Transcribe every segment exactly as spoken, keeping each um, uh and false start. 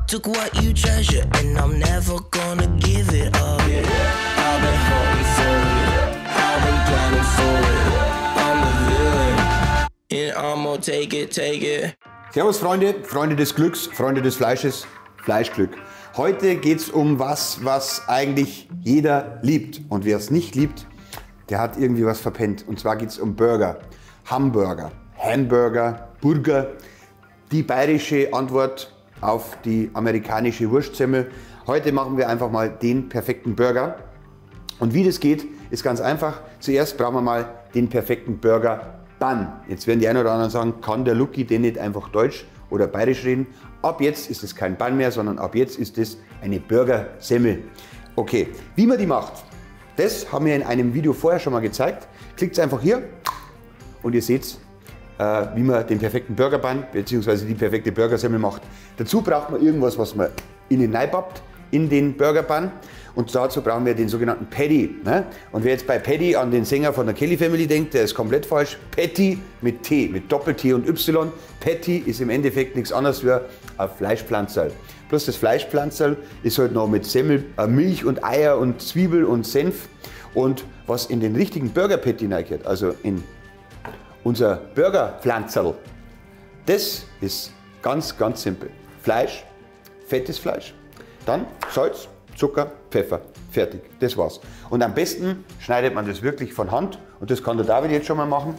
took what you treasure, and I'm never gonna give it up. Yeah. I've been hoping for it, I've been planning for it. I'm the villain, and I'm gonna take it, take it. Servus Freunde, Freunde des Glücks, Freunde des Fleisches, Fleischglück. Heute geht es um was, was eigentlich jeder liebt. Und wer es nicht liebt, der hat irgendwie was verpennt. Und zwar geht es um Burger, Hamburger, Hamburger, Burger. Die bayerische Antwort auf die amerikanische Wurstsemmel. Heute machen wir einfach mal den perfekten Burger. Und wie das geht, ist ganz einfach. Zuerst brauchen wir mal den perfekten Burger Bun. Jetzt werden die einen oder anderen sagen, kann der Lucky denn nicht einfach Deutsch oder Bayerisch reden? Ab jetzt ist es kein Bun mehr, sondern ab jetzt ist es eine Burger-Semmel. Okay, wie man die macht, das haben wir in einem Video vorher schon mal gezeigt. Klickt einfach hier und ihr seht, äh, wie man den perfekten Burger Bun bzw. die perfekte Burger-Semmel macht. Dazu braucht man irgendwas, was man innen reinpappt in den Burger Bun. Und dazu brauchen wir den sogenannten Patty. Ne? Und wer jetzt bei Patty an den Sänger von der Kelly Family denkt, der ist komplett falsch. Patty mit T, mit Doppel-T und Y. Patty ist im Endeffekt nichts anderes wie ein Fleischpflanzerl. Plus das Fleischpflanzerl ist halt noch mit Semmel, Milch und Eier und Zwiebel und Senf. Und was in den richtigen Burger Patty reingehört, also in unser Burgerpflanzerl, das ist ganz, ganz simpel. Fleisch, fettes Fleisch, dann Salz, Zucker, Pfeffer, fertig, das war's. Und am besten schneidet man das wirklich von Hand und das kann der David jetzt schon mal machen.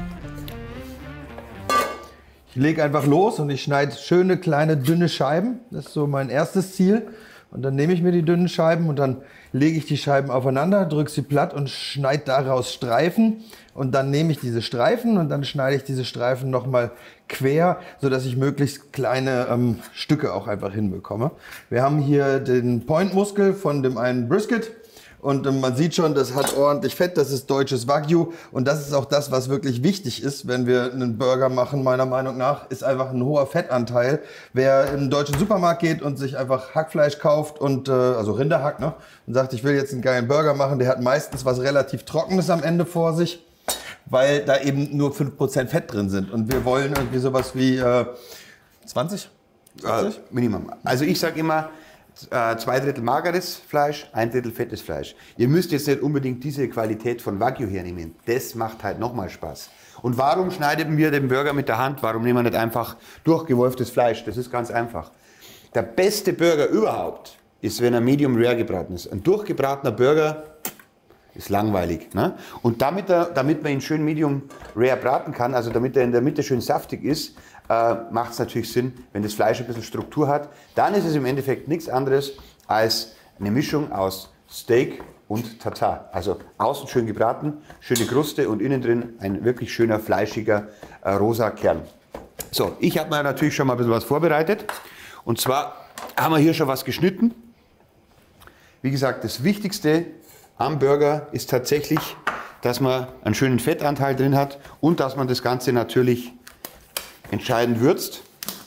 Ich lege einfach los und ich schneide schöne kleine dünne Scheiben, das ist so mein erstes Ziel. Und dann nehme ich mir die dünnen Scheiben und dann lege ich die Scheiben aufeinander, drücke sie platt und schneide daraus Streifen. Und dann nehme ich diese Streifen und dann schneide ich diese Streifen nochmal quer, sodass ich möglichst kleine ähm, Stücke auch einfach hinbekomme. Wir haben hier den Point-Muskel von dem einen Brisket. Und ähm, man sieht schon, das hat ordentlich Fett, das ist deutsches Wagyu. Und das ist auch das, was wirklich wichtig ist, wenn wir einen Burger machen, meiner Meinung nach, ist einfach ein hoher Fettanteil. Wer in einen deutschen Supermarkt geht und sich einfach Hackfleisch kauft, und äh, also Rinderhack, ne, und sagt, ich will jetzt einen geilen Burger machen, der hat meistens was relativ Trockenes am Ende vor sich, weil da eben nur fünf Prozent Fett drin sind. Und wir wollen irgendwie sowas wie äh, zwanzig? zwanzig? Äh, Minimum. Also ich sage immer, Äh, zwei Drittel mageres Fleisch, ein Drittel fettes Fleisch. Ihr müsst jetzt nicht unbedingt diese Qualität von Wagyu hernehmen. Das macht halt nochmal Spaß. Und warum schneiden wir den Burger mit der Hand? Warum nehmen wir nicht einfach durchgewolftes Fleisch? Das ist ganz einfach. Der beste Burger überhaupt ist, wenn er Medium Rare gebraten ist. Ein durchgebratener Burger ist langweilig. Ne? Und damit, er, damit man ihn schön Medium Rare braten kann, also damit er in der Mitte schön saftig ist, äh, macht es natürlich Sinn, wenn das Fleisch ein bisschen Struktur hat. Dann ist es im Endeffekt nichts anderes als eine Mischung aus Steak und Tartar. Also außen schön gebraten, schöne Kruste und innen drin ein wirklich schöner, fleischiger, äh, rosa Kern. So, ich habe mir natürlich schon mal ein bisschen was vorbereitet. Und zwar haben wir hier schon was geschnitten. Wie gesagt, das Wichtigste am Burger ist tatsächlich, dass man einen schönen Fettanteil drin hat und dass man das Ganze natürlich entscheidend würzt.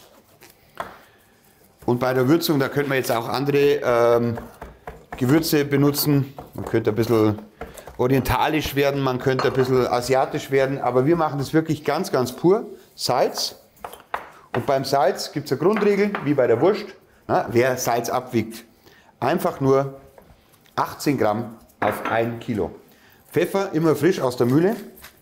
Und bei der Würzung, da könnte man jetzt auch andere ähm, Gewürze benutzen. Man könnte ein bisschen orientalisch werden, man könnte ein bisschen asiatisch werden, aber wir machen das wirklich ganz, ganz pur. Salz. Und beim Salz gibt es eine Grundregel, wie bei der Wurst. Na, wer Salz abwiegt, einfach nur achtzehn Gramm auf ein Kilo. Pfeffer immer frisch aus der Mühle.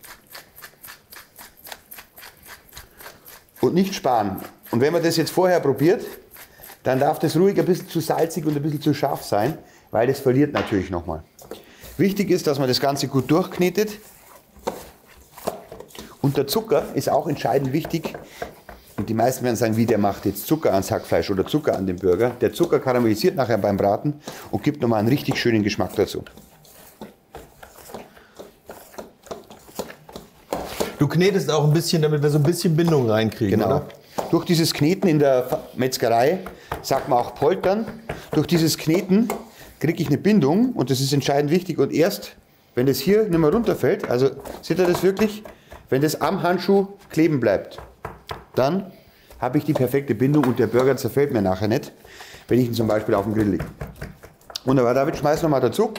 Und nicht sparen. Und wenn man das jetzt vorher probiert, dann darf das ruhig ein bisschen zu salzig und ein bisschen zu scharf sein, weil das verliert natürlich nochmal. Wichtig ist, dass man das Ganze gut durchknetet. Und der Zucker ist auch entscheidend wichtig. Und die meisten werden sagen, wie der macht jetzt Zucker ans Hackfleisch oder Zucker an den Burger. Der Zucker karamellisiert nachher beim Braten und gibt nochmal einen richtig schönen Geschmack dazu. Du knetest auch ein bisschen, damit wir so ein bisschen Bindung reinkriegen, Genau. oder? Durch dieses Kneten in der Metzgerei, sagt man auch Poltern, durch dieses Kneten kriege ich eine Bindung und das ist entscheidend wichtig. Und erst, wenn das hier nicht mehr runterfällt, also seht ihr das wirklich, wenn das am Handschuh kleben bleibt, dann habe ich die perfekte Bindung und der Burger zerfällt mir nachher nicht, wenn ich ihn zum Beispiel auf dem Grill lege. Wunderbar, David, schmeiß noch mal dazu.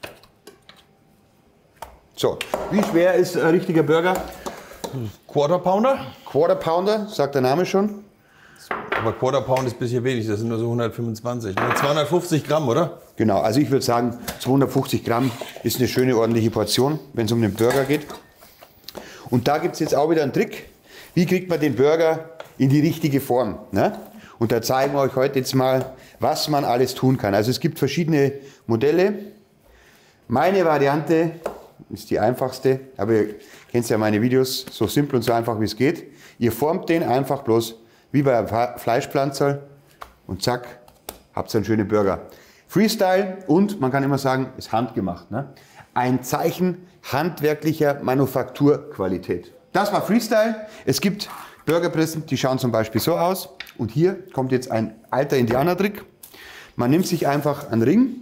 So, wie schwer ist ein richtiger Burger? Quarter Pounder. Quarter Pounder, sagt der Name schon. Aber Quarter Pound ist ein bisschen wenig, das sind nur so hundertfünfundzwanzig. zweihundertfünfzig Gramm, oder? Genau, also ich würde sagen, zweihundertfünfzig Gramm ist eine schöne, ordentliche Portion, wenn es um den Burger geht. Und da gibt es jetzt auch wieder einen Trick. Wie kriegt man den Burger in die richtige Form? Ne? Und da zeigen wir euch heute jetzt mal, was man alles tun kann. Also es gibt verschiedene Modelle. Meine Variante ist die einfachste, aber ihr kennt ja meine Videos, so simpel und so einfach wie es geht. Ihr formt den einfach bloß wie bei einem Fleischpflanzerl und zack, habt ihr einen schönen Burger. Freestyle und man kann immer sagen, ist handgemacht. Ne? Ein Zeichen handwerklicher Manufakturqualität. Das war Freestyle. Es gibt Burgerpressen, die schauen zum Beispiel so aus. Und hier kommt jetzt ein alter Indianertrick. Man nimmt sich einfach einen Ring,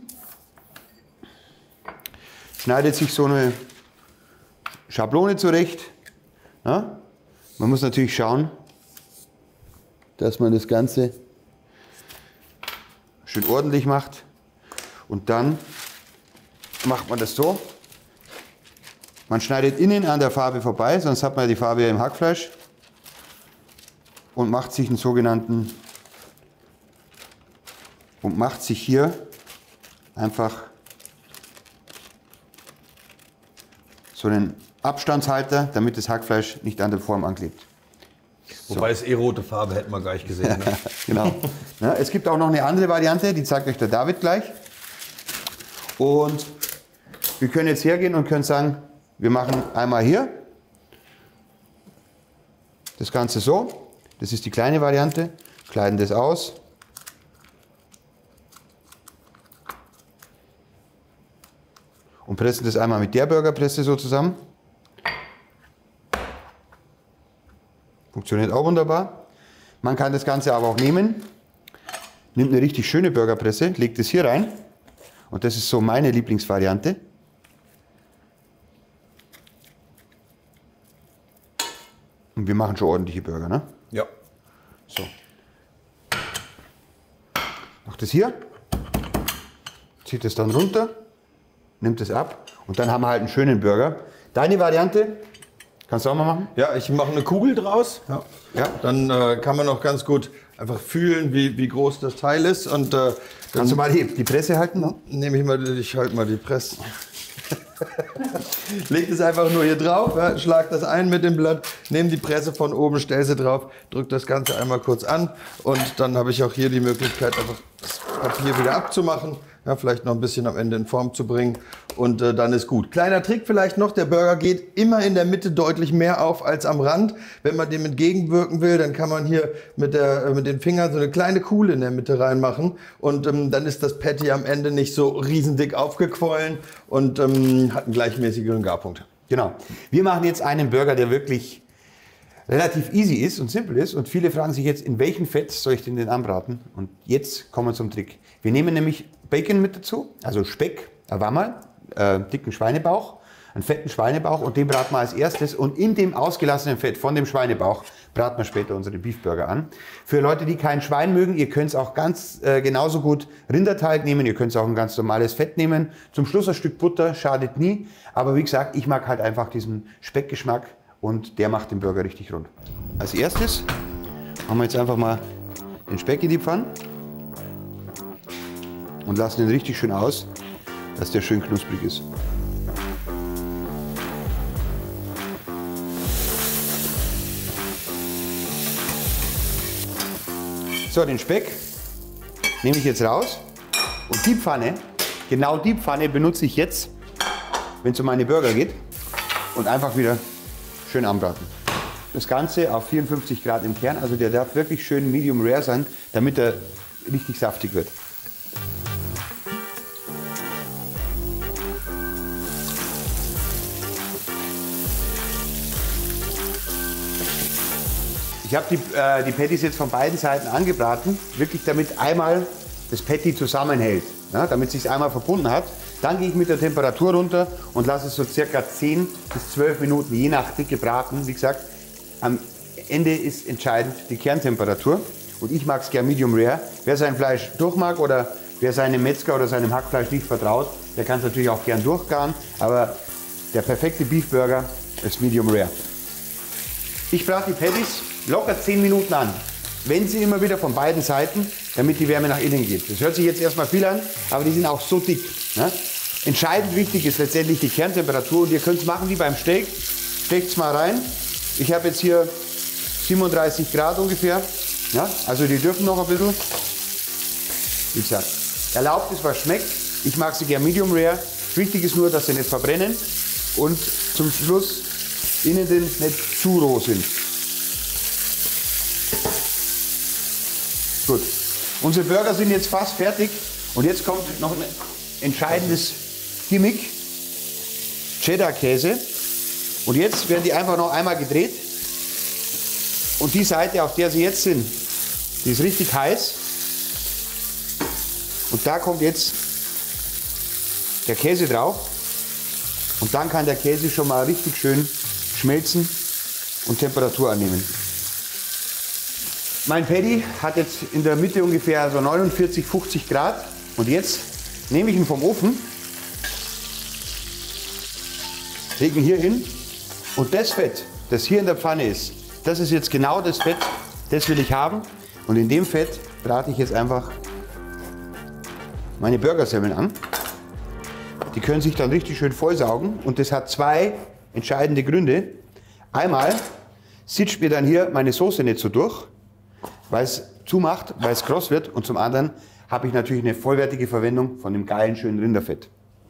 schneidet sich so eine Schablone zurecht. Ja? Man muss natürlich schauen, dass man das Ganze schön ordentlich macht. Und dann macht man das so. Man schneidet innen an der Farbe vorbei, sonst hat man die Farbe im Hackfleisch. Und macht sich einen sogenannten und macht sich hier einfach so einen Abstandshalter, damit das Hackfleisch nicht an der Form anklebt. So. Wobei es eh rote Farbe, hätten wir gleich gesehen. Ne? Genau. Ja, es gibt auch noch eine andere Variante, die zeigt euch der David gleich. Und wir können jetzt hergehen und können sagen, wir machen einmal hier das Ganze so. Das ist die kleine Variante. Kleiden das aus. Und pressen das einmal mit der Burgerpresse so zusammen. Funktioniert auch wunderbar. Man kann das Ganze aber auch nehmen, nimmt eine richtig schöne Burgerpresse, legt es hier rein. Und das ist so meine Lieblingsvariante. Und wir machen schon ordentliche Burger, ne? Ja. So. Macht das hier, zieht es dann runter, nimmt es ab und dann haben wir halt einen schönen Burger. Deine Variante, kannst du auch mal machen? Ja, ich mache eine Kugel draus. Ja. Ja. Dann äh, kann man noch ganz gut einfach fühlen, wie, wie groß das Teil ist. Und äh, Kannst du mal die, die Presse halten? Ne? nehme ich mal, ich halte mal die Presse. Leg es einfach nur hier drauf, ja, schlag das ein mit dem Blatt, nehme die Presse von oben, stell sie drauf, drück das Ganze einmal kurz an und dann habe ich auch hier die Möglichkeit, einfach das Papier wieder abzumachen, ja, vielleicht noch ein bisschen am Ende in Form zu bringen und äh, dann ist gut. Kleiner Trick vielleicht noch, der Burger geht immer in der Mitte deutlich mehr auf als am Rand. Wenn man dem entgegenwirken will, dann kann man hier mit, der, äh, mit den Fingern so eine kleine Kuhle in der Mitte reinmachen und ähm, dann ist das Patty am Ende nicht so riesendick aufgequollen und ähm, hat einen gleichmäßigeren Garpunkt. Genau. Wir machen jetzt einen Burger, der wirklich relativ easy ist und simpel ist. Und viele fragen sich jetzt, in welchem Fett soll ich denn den anbraten? Und jetzt kommen wir zum Trick. Wir nehmen nämlich Bacon mit dazu, also Speck, Wammerl, äh, dicken Schweinebauch, einen fetten Schweinebauch und den braten wir als erstes. Und in dem ausgelassenen Fett von dem Schweinebauch braten wir später unsere Beefburger an. Für Leute, die kein Schwein mögen, ihr könnt es auch ganz äh, genauso gut Rinderteig nehmen, ihr könnt es auch ein ganz normales Fett nehmen. Zum Schluss ein Stück Butter, schadet nie. Aber wie gesagt, ich mag halt einfach diesen Speckgeschmack und der macht den Burger richtig rund. Als erstes machen wir jetzt einfach mal den Speck in die Pfanne und lassen ihn richtig schön aus, dass der schön knusprig ist. So, den Speck nehme ich jetzt raus und die Pfanne, genau die Pfanne benutze ich jetzt, wenn es um meine Burger geht und einfach wieder schön anbraten. Das Ganze auf vierundfünfzig Grad im Kern, also der darf wirklich schön medium rare sein, damit er richtig saftig wird. Ich habe die, äh, die Patties jetzt von beiden Seiten angebraten, wirklich damit einmal das Patty zusammenhält, ja, damit es sich einmal verbunden hat. Dann gehe ich mit der Temperatur runter und lasse es so circa zehn bis zwölf Minuten, je nach Dicke braten. Wie gesagt, am Ende ist entscheidend die Kerntemperatur und ich mag es gern medium rare. Wer sein Fleisch durch mag oder wer seinem Metzger oder seinem Hackfleisch nicht vertraut, der kann es natürlich auch gern durchgaren, aber der perfekte Beefburger ist medium rare. Ich brate die Patties locker zehn Minuten an. wenden Sie immer wieder von beiden Seiten, damit die Wärme nach innen geht. Das hört sich jetzt erstmal viel an, aber die sind auch so dick. Ne? Entscheidend wichtig ist letztendlich die Kerntemperatur und ihr könnt es machen wie beim Steak. Steckt es mal rein. Ich habe jetzt hier siebenunddreißig Grad ungefähr. Ja? Also die dürfen noch ein bisschen. Wie gesagt, erlaubt ist, was schmeckt. Ich mag sie gerne medium rare. Wichtig ist nur, dass sie nicht verbrennen und zum Schluss innen drin nicht zu roh sind. Gut, unsere Burger sind jetzt fast fertig und jetzt kommt noch ein entscheidendes Gimmick, Cheddar-Käse. Und jetzt werden die einfach noch einmal gedreht und die Seite, auf der sie jetzt sind, die ist richtig heiß. Und da kommt jetzt der Käse drauf und dann kann der Käse schon mal richtig schön schmelzen und Temperatur annehmen. Mein Patty hat jetzt in der Mitte ungefähr so neunundvierzig, fünfzig Grad und jetzt nehme ich ihn vom Ofen, lege ihn hier hin und das Fett, das hier in der Pfanne ist, das ist jetzt genau das Fett, das will ich haben und in dem Fett brate ich jetzt einfach meine Burgersemmeln an. Die können sich dann richtig schön vollsaugen und das hat zwei entscheidende Gründe. Einmal sitscht mir dann hier meine Soße nicht so durch, weil es zumacht, weil es kross wird und zum anderen habe ich natürlich eine vollwertige Verwendung von dem geilen, schönen Rinderfett.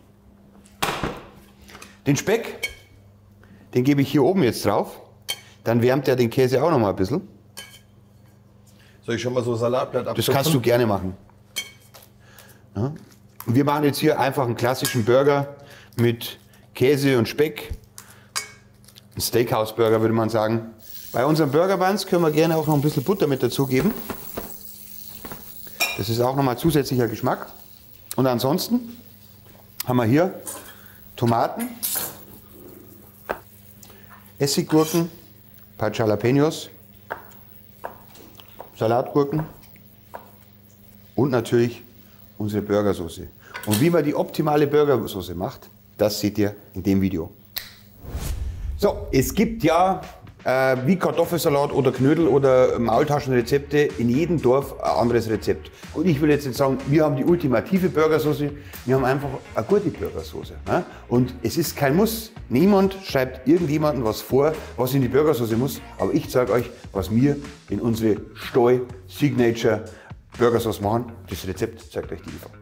Den Speck, den gebe ich hier oben jetzt drauf, dann wärmt er den Käse auch noch mal ein bisschen. Soll ich schon mal so Salatblatt abschöpfen? Das kannst du gerne machen. Ja. Und wir machen jetzt hier einfach einen klassischen Burger mit Käse und Speck. Ein Steakhouse-Burger würde man sagen. Bei unseren Burger Buns können wir gerne auch noch ein bisschen Butter mit dazugeben. Das ist auch nochmal zusätzlicher Geschmack. Und ansonsten haben wir hier Tomaten, Essiggurken, ein paar Jalapenos, Salatgurken und natürlich unsere Burgersoße. Und wie man die optimale Burgersoße macht, das seht ihr in dem Video. So, es gibt ja äh, wie Kartoffelsalat oder Knödel oder Maultaschenrezepte in jedem Dorf ein anderes Rezept. Und ich will jetzt nicht sagen, wir haben die ultimative Burgersoße, wir haben einfach eine gute Burgersoße. Ne? Und es ist kein Muss. Niemand schreibt irgendjemandem was vor, was in die Burgersoße muss. Aber ich zeige euch, was wir in unsere Steu Signature Burgersauce machen. Das Rezept zeigt euch die Eva.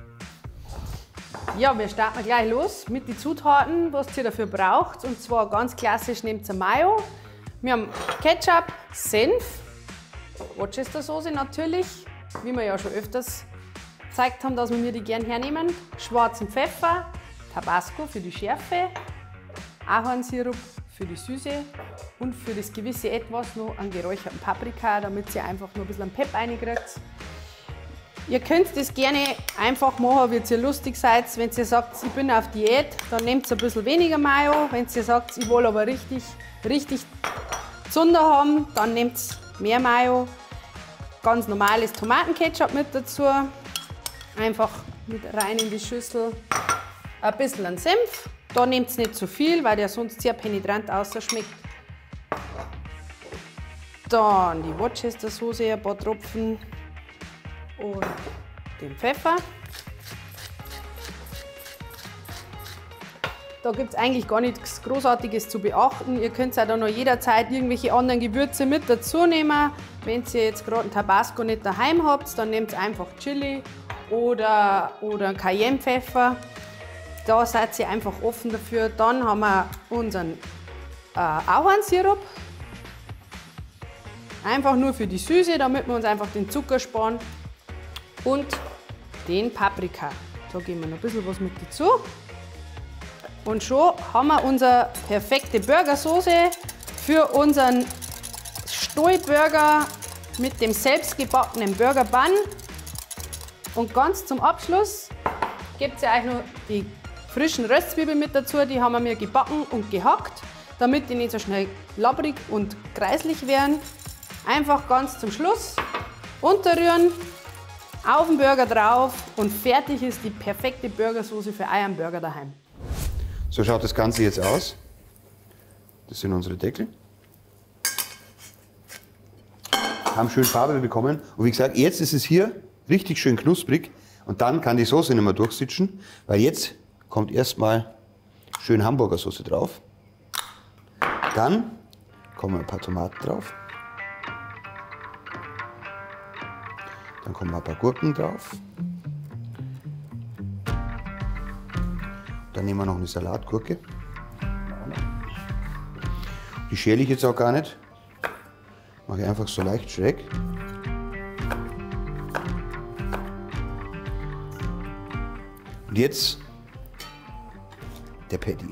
Ja, wir starten gleich los mit den Zutaten, was ihr dafür braucht. Und zwar ganz klassisch nehmt ihr Mayo. Wir haben Ketchup, Senf, Worcestersoße natürlich, wie wir ja schon öfters gezeigt haben, dass wir die gern hernehmen. Schwarzen Pfeffer, Tabasco für die Schärfe, Ahornsirup für die Süße und für das gewisse Etwas noch einen geräucherten Paprika, damit ihr einfach nur ein bisschen Pep reinkriegt. Ihr könnt das gerne einfach machen, wie ihr lustig seid. Wenn ihr sagt, ich bin auf Diät, dann nehmt ihr ein bisschen weniger Mayo. Wenn ihr sagt, ich will aber richtig, richtig Zunder haben, dann nehmt mehr Mayo. Ganz normales Tomatenketchup mit dazu. Einfach mit rein in die Schüssel. Ein bisschen an Senf. Da nehmt ihr nicht zu viel, weil der sonst sehr penetrant ausschmeckt. Dann die Worcestersoße, ein paar Tropfen. Und den Pfeffer. Da gibt es eigentlich gar nichts Großartiges zu beachten. Ihr könnt auch da noch jederzeit irgendwelche anderen Gewürze mit dazu nehmen. Wenn ihr jetzt gerade einen Tabasco nicht daheim habt, dann nehmt einfach Chili oder, oder Cayennepfeffer. Da seid ihr einfach offen dafür. Dann haben wir unseren äh, Ahornsirup. Einfach nur für die Süße, damit wir uns einfach den Zucker sparen. Und den Paprika. Da geben wir noch ein bisschen was mit dazu. Und schon haben wir unsere perfekte Burgersoße für unseren Stoi-Burger mit dem selbstgebackenen Burger Bun. Und ganz zum Abschluss gibt es ja euch noch die frischen Röstzwiebeln mit dazu. Die haben wir mir gebacken und gehackt, damit die nicht so schnell labbrig und kreislich werden. Einfach ganz zum Schluss unterrühren. Auf den Burger drauf und fertig ist die perfekte Burgersoße für euren Burger daheim. So schaut das Ganze jetzt aus. Das sind unsere Deckel. haben schön Farbe bekommen. Und wie gesagt, jetzt ist es hier richtig schön knusprig. Und dann kann die Soße nicht mehr durchsitschen, weil jetzt kommt erstmal schön Hamburger Soße drauf. Dann kommen ein paar Tomaten drauf. Dann kommen ein paar Gurken drauf. Dann nehmen wir noch eine Salatgurke. Die schäle ich jetzt auch gar nicht. Mache ich einfach so leicht schräg. Und jetzt der Patty.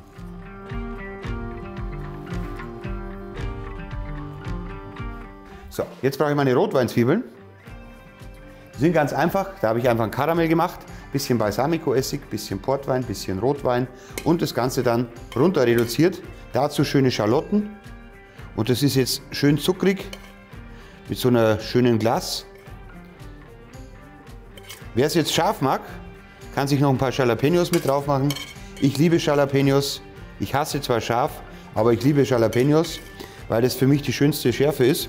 So, jetzt brauche ich meine Rotweinzwiebeln. Die sind ganz einfach. Da habe ich einfach ein Karamell gemacht. Bisschen Balsamico-Essig, bisschen Portwein, bisschen Rotwein und das Ganze dann runter reduziert. Dazu schöne Schalotten. Und das ist jetzt schön zuckrig mit so einer schönen Glas. Wer es jetzt scharf mag, kann sich noch ein paar Jalapenos mit drauf machen. Ich liebe Jalapenos. Ich hasse zwar scharf, aber ich liebe Jalapenos, weil das für mich die schönste Schärfe ist.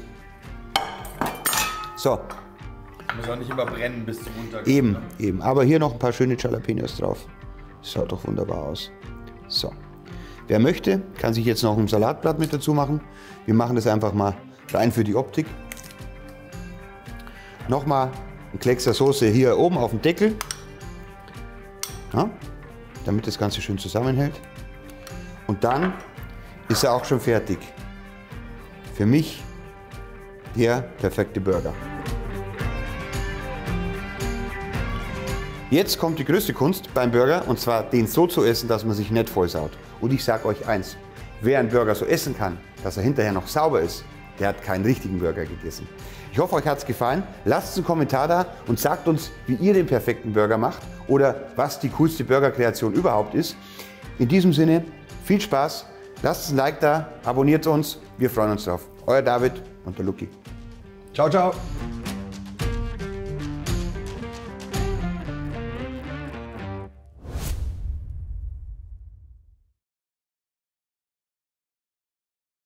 So. Muss auch nicht immer brennen bis zum Untergang. Eben, eben. Aber hier noch ein paar schöne Jalapenos drauf. Das schaut doch wunderbar aus. So. Wer möchte, kann sich jetzt noch ein Salatblatt mit dazu machen. Wir machen das einfach mal rein für die Optik. Nochmal ein Kleckser Soße hier oben auf dem Deckel. Ja, damit das Ganze schön zusammenhält. Und dann ist er auch schon fertig. Für mich der perfekte Burger. Jetzt kommt die größte Kunst beim Burger, und zwar den so zu essen, dass man sich nicht vollsaut. Und ich sage euch eins, wer einen Burger so essen kann, dass er hinterher noch sauber ist, der hat keinen richtigen Burger gegessen. Ich hoffe, euch hat es gefallen. Lasst einen Kommentar da und sagt uns, wie ihr den perfekten Burger macht oder was die coolste Burgerkreation überhaupt ist. In diesem Sinne, viel Spaß, lasst ein Like da, abonniert uns, wir freuen uns drauf. Euer David und der Luki. Ciao, ciao.